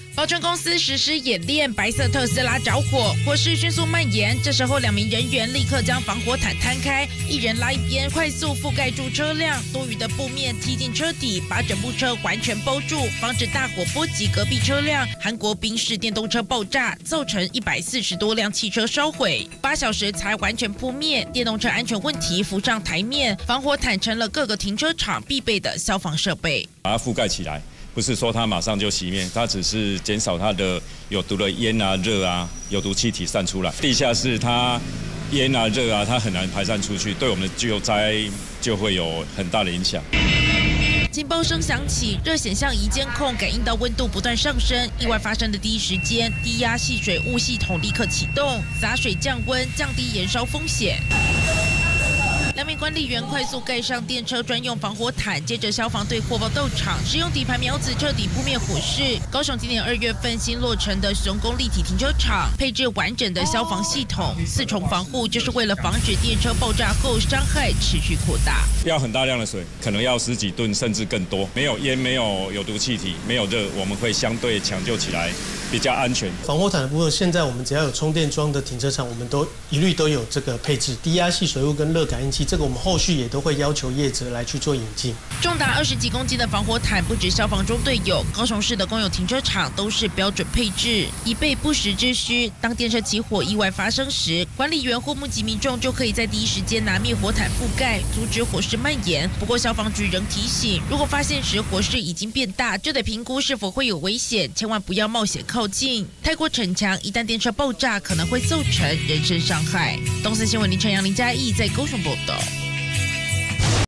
保全公司实施演练，白色特斯拉着火，火势迅速蔓延。这时候，2名人员立刻将防火毯摊开，一人拉一边，快速覆盖住车辆，多余的布面踢进车底，把整部车完全包住，防止大火波及隔壁车辆。韩国宾士电动车爆炸，造成140多辆汽车烧毁，8小时才完全扑灭。电动车安全问题浮上台面，防火毯成了各个停车场必备的消防设备， 把它覆盖起来。不是说它马上就熄灭，它只是减少它的有毒的烟啊、热啊、有毒气体散出来。地下室它烟啊、热啊，它很难排散出去，对我们的救灾就会有很大的影响。 警报声响起，热显像仪监控感应到温度不断上升。意外发生的第一时间，低压细水雾系统立刻启动，洒水降温，降低燃烧风险。2名管理员快速盖上电车专用防火毯，接着消防队获报到场，使用底盘苗子彻底扑灭火势。高雄今年2月份新落成的雄工立体停车场，配置完整的消防系统，4重防护，就是为了防止电车爆炸后伤害持续扩大。 要很大量的水，可能要10几吨甚至更多。没有烟，没有有毒气体，没有热，我们会相对抢救起来比较安全。 防火毯的部分，现在我们只要有充电桩的停车场，我们都一律都有这个配置，低压系水雾跟热感应器。这个我们后续也都会要求业者来去做引进。 重达20几公斤的防火毯，不止消防中队有，高雄市的公有停车场都是标准配置，以备不时之需。当电车起火意外发生时，管理员或目击民众就可以在第一时间拿灭火毯覆盖，阻止火势蔓延。不过消防局仍提醒，如果发现时火势已经变大，就得评估是否会有危险，千万不要冒险靠近。太过逞强，一旦电车爆炸，可能会造成人身伤害。东森新闻林晨阳、林嘉义在高雄报道。